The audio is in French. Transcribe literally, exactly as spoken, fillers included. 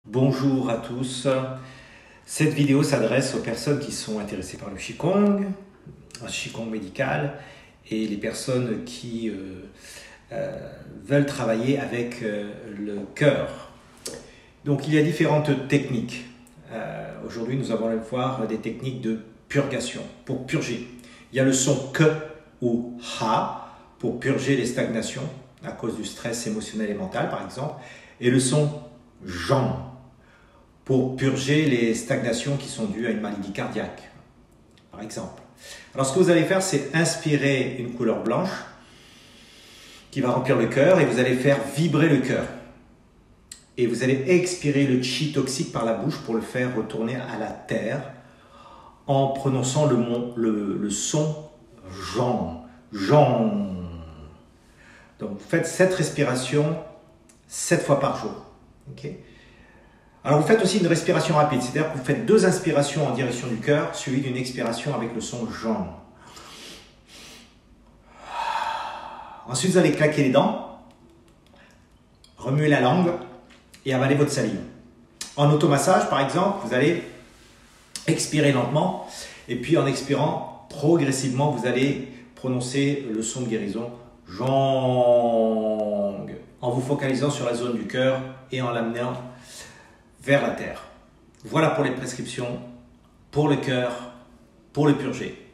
Bonjour à tous. Cette vidéo s'adresse aux personnes qui sont intéressées par le Qigong, un Qigong médical, et les personnes qui euh, euh, veulent travailler avec euh, le cœur. Donc il y a différentes techniques. Euh, Aujourd'hui, nous allons voir des techniques de purgation, pour purger. Il y a le son que ou ha, pour purger les stagnations, à cause du stress émotionnel et mental par exemple, et le son jan, pour purger les stagnations qui sont dues à une maladie cardiaque, par exemple. Alors ce que vous allez faire, c'est inspirer une couleur blanche qui va remplir le cœur et vous allez faire vibrer le cœur. Et vous allez expirer le chi toxique par la bouche pour le faire retourner à la terre en prononçant le, mon, le, le son Jean. Jean. Donc vous faites cette respiration sept fois par jour. Okay. Alors vous faites aussi une respiration rapide, c'est-à-dire que vous faites deux inspirations en direction du cœur suivies d'une expiration avec le son Jean. Ensuite vous allez claquer les dents, remuer la langue et avaler votre salive. En automassage par exemple, vous allez expirer lentement et puis en expirant progressivement, vous allez prononcer le son de guérison Jong en vous focalisant sur la zone du cœur et en l'amenant vers la terre. Voilà pour les prescriptions, pour le cœur, pour le purger.